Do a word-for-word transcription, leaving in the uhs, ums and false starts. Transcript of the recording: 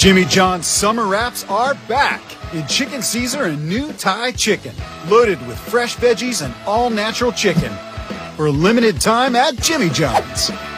Jimmy John's Summer Wraps are back in Chicken Caesar and new Thai chicken, loaded with fresh veggies and all-natural chicken. For a limited time at Jimmy John's.